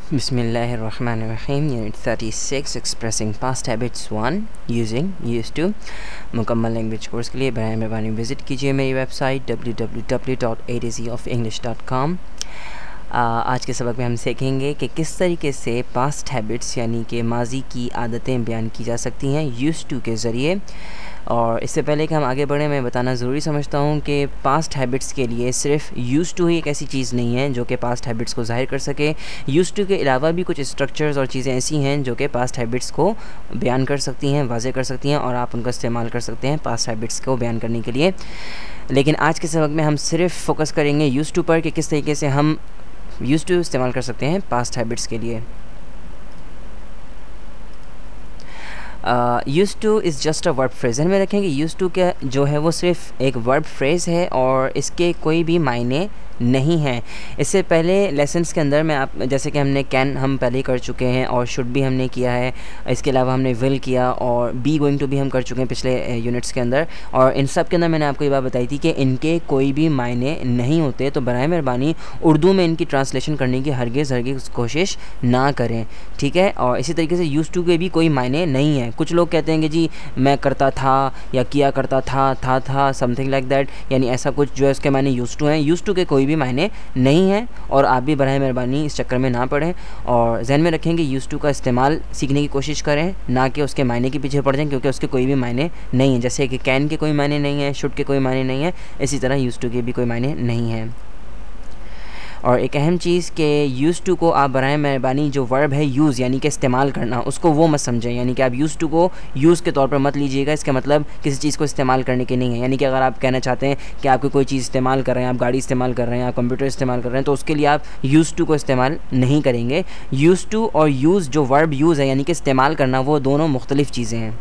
बिस्मिल्लाहिर्रहमानिर्रहीम unit 36 expressing past habits 1 using used to. मुकम्मल language course के लिए बराए मेहरबानी विज़िट कीजिए मेरी वेबसाइट www.atozenglish.com। आज के सबक में हम सीखेंगे कि किस तरीके से पास्ट हैबिट्स यानी कि माजी की आदतें बयान की जा सकती हैं यूज्ड टू के ज़रिए। और इससे पहले कि हम आगे बढ़ें, मैं बताना ज़रूरी समझता हूँ कि पास्ट हैबिट्स के लिए सिर्फ यूज्ड टू ही एक ऐसी चीज़ नहीं है जो कि पास्ट हैबिट्स को ज़ाहिर कर सके। यूज्ड टू के अलावा भी कुछ स्ट्रक्चर्स और चीज़ें ऐसी हैं जो कि पास्ट हैबिट्स को बयान कर सकती हैं, वाज़े कर सकती हैं, और आप उनका इस्तेमाल कर सकते हैं पास्ट हैबिट्स को बयान करने के लिए। लेकिन आज के सबक में हम सिर्फ फोकस करेंगे यूज्ड टू पर कि किस तरीके से हम यूज्ड टू इस्तेमाल कर सकते हैं पास्ट हैबिट्स के लिए। Used to is just a verb phrase. में रखेंगे यूज़ टू क्या जो है वो सिर्फ एक वर्ब फ्रेज़ है और इसके कोई भी मायने नहीं है। इससे पहले लेसन्स के अंदर मैं आप जैसे कि हमने कैन हम पहले ही कर चुके हैं और शुड भी हमने किया है, इसके अलावा हमने विल किया और बी गोइंग टू भी हम कर चुके हैं पिछले यूनिट्स के अंदर। और इन सब के अंदर मैंने आपको ये बात बताई थी कि इनके कोई भी मायने नहीं होते, तो बराए मेहरबानी उर्दू में इनकी ट्रांसलेशन करने की हरगिज़ कोशिश ना करें, ठीक है। और इसी तरीके से यूज़ टू के भी कोई मायने नहीं है। कुछ लोग कहते हैं कि जी मैं करता था या किया करता था समथिंग लाइक दैट, यानी ऐसा कुछ जो है उसके मायने यूज़ टू हैं। यूज़ टू के कोई भी मायने नहीं हैं और आप भी बराए मेहरबानी इस चक्कर में ना पड़ें और जहन में रखेंगे यूज़ टू का इस्तेमाल सीखने की कोशिश करें, ना कि उसके मायने के पीछे पड़ जाएं, क्योंकि उसके कोई भी मायने नहीं हैं। जैसे कि कैन के कोई मायने नहीं है, शुड के कोई मायने नहीं है, इसी तरह यूज़ टू के भी कोई मायने नहीं हैं। और एक अहम चीज़ कि यूज़ टू को आप बराए मेहरबानी जो वर्ब है यूज़ यानी कि इस्तेमाल करना, उसको वो मत समझें। यानी कि आप यूज़ टू को यूज़ के तौर पर मत लीजिएगा। इसका मतलब किसी चीज़ को इस्तेमाल करने के नहीं है। यानी कि अगर आप कहना चाहते हैं कि आप कोई चीज़ इस्तेमाल कर रहे हैं, आप गाड़ी इस्तेमाल कर रहे हैं, आप कंप्यूटर इस्तेमाल कर रहे हैं, तो उसके लिए आप यूज़ टू को इस्तेमाल नहीं करेंगे। यूज़ टू और यूज़ जो वर्ब यूज़ है यानी कि इस्तेमाल करना, वो दोनों मुख्तलिफ़ चीज़ें हैं।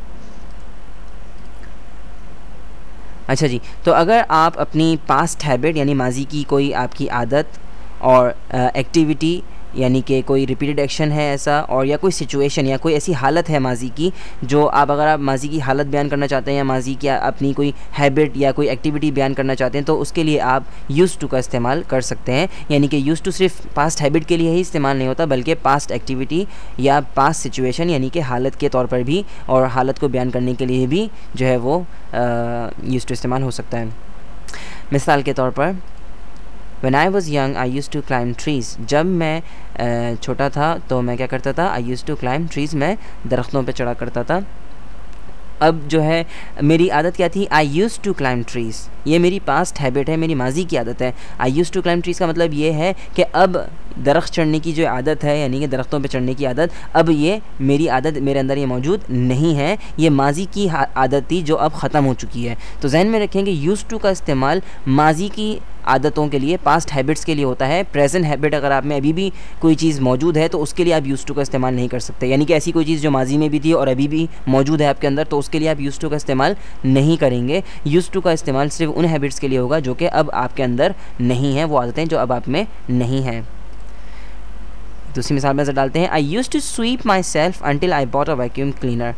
अच्छा जी, तो अगर आप अपनी पास्ट हैबिट यानी माजी की कोई आपकी आदत और एक्टिविटी यानी कि कोई रिपीटेड एक्शन है ऐसा, और या कोई सिचुएशन या कोई ऐसी हालत है माजी की जो अगर आप माजी की हालत बयान करना चाहते हैं या माजी की अपनी कोई हैबिट या कोई एक्टिविटी बयान करना चाहते हैं, तो उसके लिए आप यूज़ टू का इस्तेमाल कर सकते हैं। यानी कि यूज़ टू सिर्फ पास्ट हैबिट के लिए ही इस्तेमाल नहीं होता, बल्कि पास्ट एक्टिविटी या पास्ट सिचुएशन यानी कि हालत के तौर पर भी और हालत को बयान करने के लिए भी जो है वो यूज़ टू इस्तेमाल हो सकता है। मिसाल के तौर पर When I was young, I used to climb trees. जब मैं छोटा था तो मैं क्या करता था? I used to climb trees. मैं दरख्तों पे चढ़ा करता था। अब जो है मेरी आदत क्या थी? I used to climb trees. ये मेरी पास्ट हैबिट है, मेरी माजी की आदत है। I used to climb trees का मतलब ये है कि अब दरख्त चढ़ने की जो आदत है यानी कि दरख्तों पे चढ़ने की आदत, अब ये मेरी आदत मेरे अंदर ये मौजूद नहीं है। ये माजी की आदत थी जो अब ख़त्म हो चुकी है। तो जहन में रखेंगे यूज़ टू का इस्तेमाल माजी की आदतों के लिए, पास्ट हैबिट्स के लिए होता है। प्रेजेंट हैबिट अगर आप में अभी भी कोई चीज़ मौजूद है तो उसके लिए आप यूज़ टू का इस्तेमाल नहीं कर सकते। यानी कि ऐसी कोई चीज़ जो माजी में भी थी और अभी भी मौजूद है आपके अंदर, तो उसके लिए आप यूज़ टू का इस्तेमाल नहीं करेंगे। यूज़ टू का इस्तेमाल सिर्फ उन हैबिट्स के लिए होगा जो कि अब आपके अंदर नहीं है, वो आदतें जो अब आप में नहीं हैं। दूसरी मिसाल में से डालते हैं, I used to sweep myself until I bought a vacuum cleaner.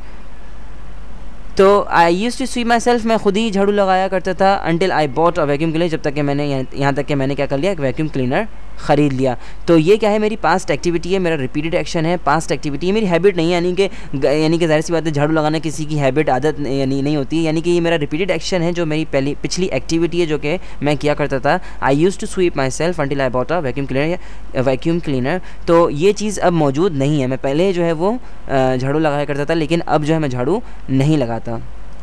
तो I used to sweep myself, मैं खुद ही झाड़ू लगाया करता था, until I bought a vacuum cleaner, जब तक कि मैंने यहाँ तक कि मैंने क्या कर लिया, एक वैक्यूम क्लीनर ख़रीद लिया। तो ये क्या है? मेरी पास्ट एक्टिविटी है, मेरा रिपीटेड एक्शन है, पास्ट एक्टिविटी है, मेरी हैबिट नहीं है। यानी कि ज़ाहिर सी बात है झाड़ू लगाना किसी की हैबिट आदत यानी नहीं होती। यानी कि ये मेरा रिपीटेड एक्शन है जो मेरी पिछली एक्टिविटी है जो कि मैं किया करता था। I used to sweep myself until I bought a vacuum cleaner. तो ये चीज़ अब मौजूद नहीं है। मैं पहले जो है वो झाड़ू लगाया करता था, लेकिन अब जो है मैं झाड़ू नहीं लगाता।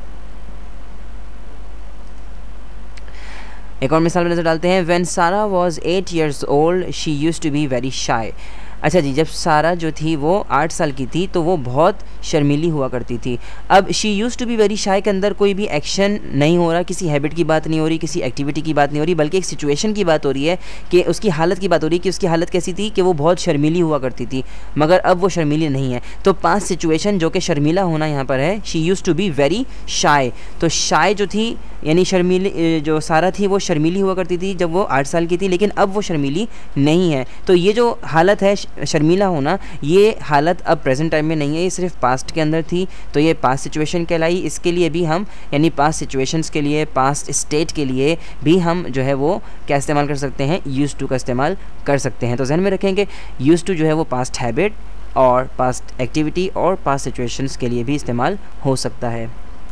एक और मिसाल में नज़र डालते हैं, when Sarah was 8 years old she use to be very shy. अच्छा जी, जब सारा जो थी वो 8 साल की थी तो वो बहुत शर्मीली हुआ करती थी। अब she use to be very shy के अंदर कोई भी एक्शन नहीं हो रहा, किसी हैबिट की बात नहीं हो रही, किसी एक्टिविटी की बात नहीं हो रही, बल्कि एक सिचुएशन की बात हो रही है कि उसकी हालत की बात हो रही है कि उसकी हालत कैसी थी कि वो बहुत शर्मीली हुआ करती थी, मगर अब वो शर्मीली नहीं है। तो पास्ट सिचुएशन जो कि शर्मीला होना यहाँ पर है, she use to be very shy. तो शाई जो थी यानी शर्मीली, जो सारा थी वो शर्मीली हुआ करती थी जब वो 8 साल की थी, लेकिन अब वो शर्मीली नहीं है। तो ये जो हालत है शर्मीला होना, ये हालत अब प्रेजेंट टाइम में नहीं है, ये सिर्फ पास्ट के अंदर थी, तो ये पास्ट सिचुएशन कहलाई। इसके लिए भी हम यानी पास्ट सिचुएशंस के लिए, पास्ट स्टेट के लिए भी हम जो है वो क्या इस्तेमाल कर सकते हैं, यूज़ टू का इस्तेमाल कर सकते हैं। तो ज़हन में रखेंगे यूज़ टू जो है वो पास्ट हैबिट और पास्ट एक्टिविटी और पास्ट सिचुएशंस के लिए भी इस्तेमाल हो सकता है।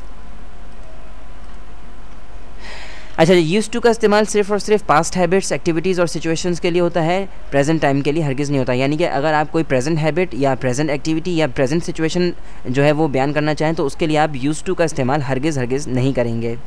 अच्छा, यूज़ टू का इस्तेमाल सिर्फ और सिर्फ पास्ट हैबिट्स, एक्टिविटीज़ और सिचुएशंस के लिए होता है, प्रेजेंट टाइम के लिए हरगिज़ नहीं होता। यानी कि अगर आप कोई प्रेजेंट हैबिट या प्रेजेंट एक्टिविटी या प्रेजेंट सिचुएशन जो है वो बयान करना चाहें तो उसके लिए आप यूज़ टू का इस्तेमाल हरगिज़ नहीं करेंगे।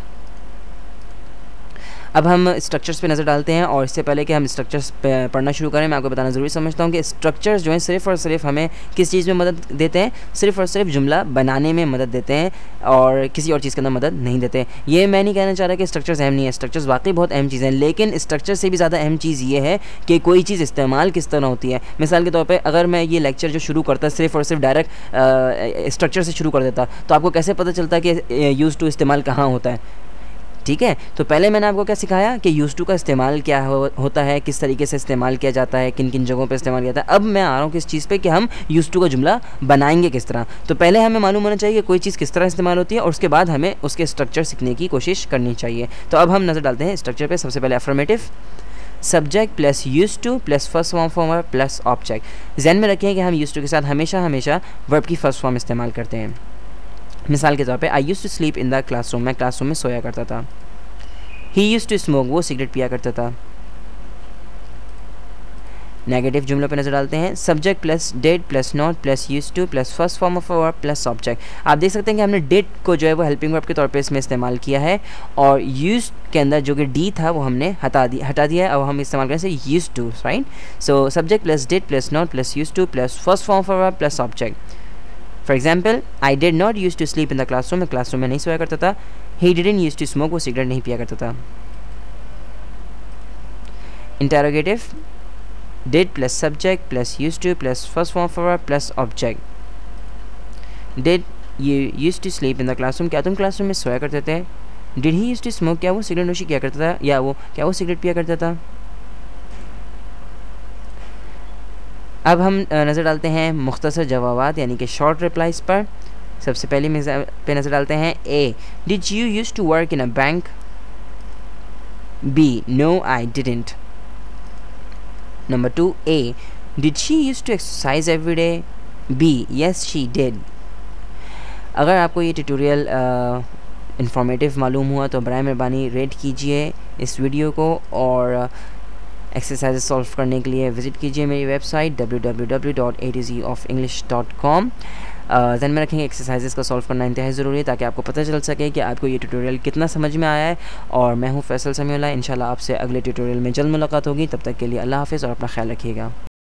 अब हम स्ट्रक्चर्स पे नज़र डालते हैं, और इससे पहले कि हम स्ट्रक्चर्स पढ़ना शुरू करें, मैं आपको बताना ज़रूरी समझता हूँ कि स्ट्रक्चर्स जो हैं सिर्फ़ और सिर्फ हमें किस चीज़ में मदद देते हैं, सिर्फ़ और सिर्फ जुमला बनाने में मदद देते हैं और किसी और चीज़ के अंदर मदद नहीं देते। ये मैं नहीं कहना चाह रहा कि स्ट्रक्चर्स अहम नहीं है, स्ट्रक्चर्स वाकई बहुत अहम चीज़ हैं, लेकिन स्ट्रक्चर से भी ज़्यादा अहम चीज़ ये है कि कोई चीज़ इस्तेमाल किस तरह होती है। मिसाल के तौर पर अगर मैं ये लेक्चर जो शुरू करता सिर्फ़ और सिर्फ डायरेक्ट स्ट्रक्चर से शुरू कर देता तो आपको कैसे पता चलता कि यूज़ टू इस्तेमाल कहाँ होता है। ठीक है, तो पहले मैंने आपको क्या सिखाया कि यूज़ टू का इस्तेमाल क्या होता है, किस तरीके से इस्तेमाल किया जाता है, किन किन जगहों पे इस्तेमाल किया जाता है। अब मैं आ रहा हूँ किस चीज़ पे कि हम यूज़ टू का जुमला बनाएंगे किस तरह। तो पहले हमें मालूम होना चाहिए कि कोई चीज़ किस तरह इस्तेमाल होती है और उसके बाद हमें उसके स्ट्रक्चर सीखने की कोशिश करनी चाहिए। तो अब हम नज़र डालते हैं स्ट्रक्चर पर। सबसे पहले affirmative, subject plus use to plus first form plus object. ज़हन में रखें कि हम यूज़ टू के साथ हमेशा वर्ब की फर्स्ट फॉर्म इस्तेमाल करते हैं। मिसाल के तौर पे I used to sleep in the classroom, मैं क्लासरूम में सोया करता था। ही यूज़ टू स्मोक, वो सिगरेट पिया करता था। नेगेटिव जुमलों पे नज़र डालते हैं, subject plus did plus not plus use to plus first form of verb plus object. आप देख सकते हैं कि हमने डिड को जो है वो हेल्पिंग वर्ब के तौर पे इसमें इस्तेमाल किया है, और यूज़ के अंदर जो कि डी था वो हमने हटा दिया है। अब हम इस्तेमाल करें से use to, right. So subject plus did plus not plus use to plus first form of verb plus object. For example, I did not use to sleep in the classroom, मैं क्लासरूम में नहीं सोया करता था। He didn't use to smoke, वो cigarette नहीं पिया करता था। Interrogative, did plus subject plus use to plus first form of verb plus object. Did you use to sleep in the classroom, क्या तुम क्लासरूम में सोया करते थे। Did he use to smoke, क्या वो सिगरेट नोशी किया करता था या क्या वो सिगरेट पिया करता था। अब हम नज़र डालते हैं मुख्तसर जवाबात यानी कि शॉर्ट रिप्लाइज पर। सबसे पहले पे नज़र डालते हैं A, did you use to work in a bank. B, no I didn't. Number 2, A, did she use to exercise every day. B, yes she did. अगर आपको ये ट्यूटोरियल इंफॉर्मेटिव मालूम हुआ तो बराए मेहरबानी रेट कीजिए इस वीडियो को, और एक्सरसाइज सॉल्व करने के लिए विज़िट कीजिए मेरी वेबसाइट www.atzoffenglish.com। ध्यान में रखेंगे एक्सरसाइजेस का सॉल्व करना इंतहाई ज़रूरी है ताकि आपको पता चल सके कि आपको ये ट्यूटोरियल कितना समझ में आया है। और मैं हूँ फैसल समीउल्लाह, इंशाल्लाह आपसे अगले ट्यूटोरियल में जल्द मुलाकात होगी। तब तक के लिए अल्लाह हाफ़िज़ और अपना ख्याल रखिएगा।